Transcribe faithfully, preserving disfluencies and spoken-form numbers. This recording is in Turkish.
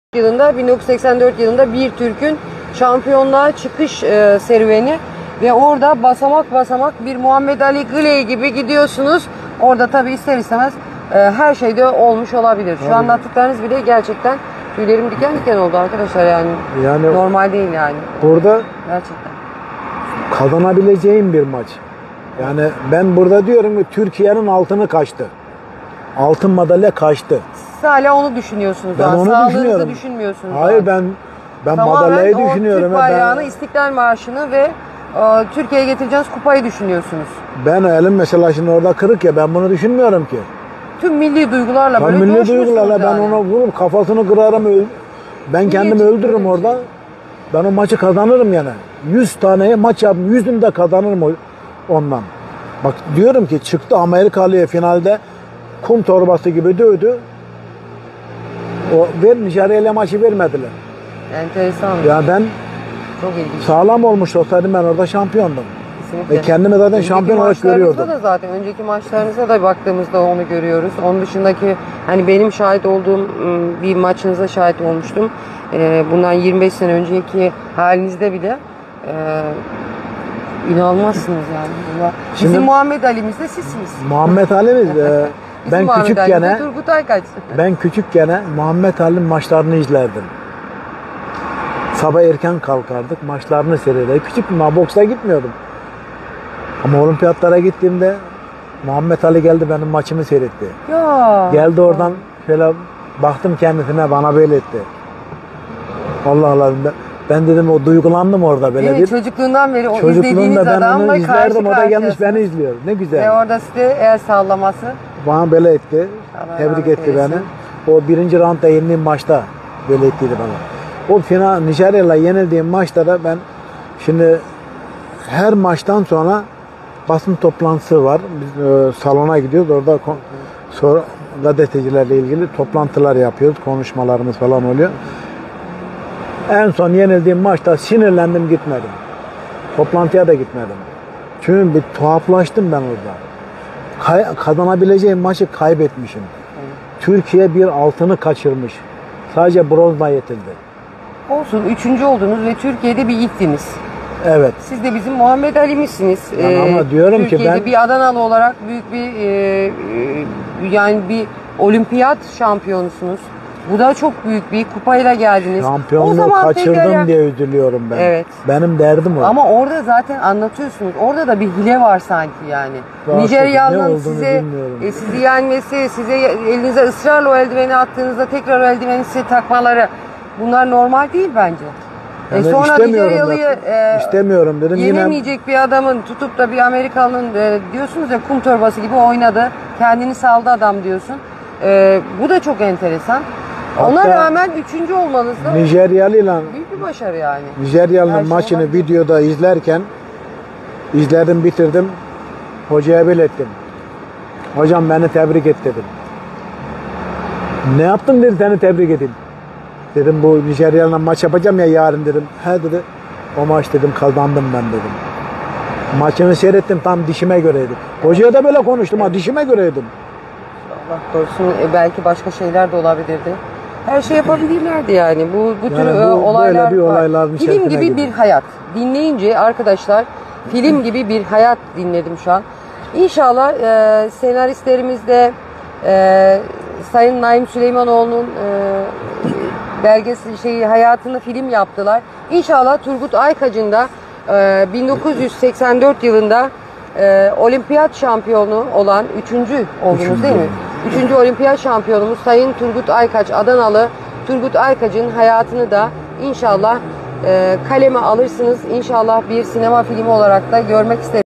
yılında bin dokuz yüz seksen dört yılında bir Türk'ün şampiyonluğa çıkış e, serüveni ve orada basamak basamak bir Muhammed Ali Gley gibi gidiyorsunuz. Orada tabi ister istemez e, her şeyde olmuş olabilir. Şu Tabii. anlattıklarınız bile gerçekten tüylerim diken diken oldu arkadaşlar, yani, yani normal değil yani. Burada gerçekten kazanabileceğim bir maç. Yani ben burada diyorum ki Türkiye'nin altını kaçtı. Altın madalya kaçtı. Siz hala onu düşünüyorsunuz. Ben onu Sağlığınızı düşünüyorum. düşünmüyorsunuz. Hayır, ben ben madalyayı düşünüyorum. Türk bayrağını, ben, İstiklal Marşı'nı ve e, Türkiye'ye getireceğiniz kupayı düşünüyorsunuz. Ben elim mesela şimdi orada kırık ya, ben bunu düşünmüyorum ki. Tüm milli duygularla böyle milli duygularla ben yani. ona vurup kafasını kırarım, öl ben Niye kendimi öldürürüm orada. Ben o maçı kazanırım yani. yüz taneye maç yaptım, yüzünü de kazanırım ondan. Bak diyorum ki çıktı Amerikalı'ya finalde kum torbası gibi dövdü. O ver Nijerya maçı vermediler. Enteresan. Ya ben çok ilginç. Sağlam olmuş olsaydım ben orada şampiyondum. Kesinlikle. Ve kendimi zaten önceki şampiyon olarak görüyordum. Da zaten önceki maçlarınıza da baktığımızda onu görüyoruz. Onun dışındaki hani benim şahit olduğum bir maçınıza şahit olmuştum. Bundan yirmi beş sene önceki halinizde bile inanılmazsınız yani. Bizim Şimdi, Muhammed Ali'miz de sizsiniz. Muhammed Ali'miz e, ben küçükken Turgut Aykaç. Ben küçükken Muhammed Ali'nin maçlarını izlerdim. Sabah erken kalkardık, maçlarını seyrederdik. Küçüktüm ama boksa gitmiyordum. Ama olimpiyatlara gittiğimde Muhammed Ali geldi, benim maçımı seyretti. Ya. Geldi oradan şöyle baktım kendisine, bana böyle etti. Allah Allah, ben, ben dedim o duygulandım orada böyle bir. Çocukluğundan beri o izlediğiniz adamla karşı izlerdim, o da gelmiş beni izliyor. Ne güzel. Ve orada size el sallaması. Bana böyle etti. Allah Tebrik etti eylesin. Beni. O birinci roundda yenildiğim maçta böyle ettiydi bana. O final Nijerya'yla yenildiğim maçta da ben şimdi her maçtan sonra basın toplantısı var. Biz e, salona gidiyoruz. Orada sonra gazetecilerle ilgili toplantılar yapıyoruz. Konuşmalarımız falan oluyor. En son yenildiğim maçta sinirlendim, gitmedim. Toplantıya da gitmedim. Çünkü bir tuhaflaştım ben orada. Kay kazanabileceğim maçı kaybetmişim. Evet. Türkiye bir altını kaçırmış. Sadece bronzla yetildi. Olsun, üçüncü oldunuz ve Türkiye'de bir ilktiniz. Evet. Siz de bizim Muhammed Ali'mizsiniz. Yani ee, ama diyorum Türkiye'de ki ben bir Adanalı olarak büyük bir e, yani bir olimpiyat şampiyonusunuz. Bu da çok büyük bir kupayla geldiniz. Şampiyonluğu o zaman kaçırdım tekrar... diye üzülüyorum ben. Evet. Benim derdim o. Ama orada zaten anlatıyorsunuz. Orada da bir hile var sanki yani. Nijeryalı'nın size e, sizi yenmesi, size elinize ısrarla o eldiveni attığınızda tekrar o eldiveni size takmaları, bunlar normal değil bence. Yani e sonra Nijeryalı'yı e, istemiyorum dedim. Yenemeyecek yine... bir adamın tutup da bir Amerikalı'nın e, diyorsunuz ya kum torbası gibi oynadı. Kendini saldı adam diyorsun. E, bu da çok enteresan. Hatta ona rağmen üçüncü olmanız da Nijeryalı'yla büyük bir başarı yani. Nijeryalı'nın maçını olabilir. Videoda izlerken izledim, bitirdim. Hocaya belirttim. Hocam beni tebrik et dedim. Ne yaptın dedi, seni tebrik edeyim. Dedim bu Nijeryalı'yla maç yapacağım ya yarın dedim. He dedi. O maç dedim kazandım ben dedim. Maçını seyrettim, tam dişime göreydi. Hocaya da böyle konuştum, evet. Ha dişime göreydim. Allah korusun, e, belki başka şeyler de olabilirdi. Her şey yapabilirlerdi yani. Bu bu tür yani bu, olaylar var. Film gibi, gibi bir hayat. Dinleyince arkadaşlar film gibi bir hayat dinledim şu an. İnşallah e, senaristlerimiz de e, Sayın Naim Süleymanoğlu'nun e, belgesi şeyi hayatını film yaptılar. İnşallah Turgut Aykaç'ın da e, bin dokuz yüz seksen dört yılında e, olimpiyat şampiyonu olan üçüncü oldunuz üçüncü. Değil mi? Üçüncü olimpiyat şampiyonumuz Sayın Turgut Aykaç, Adanalı Turgut Aykaç'ın hayatını da inşallah e, kaleme alırsınız. İnşallah bir sinema filmi olarak da görmek isterim.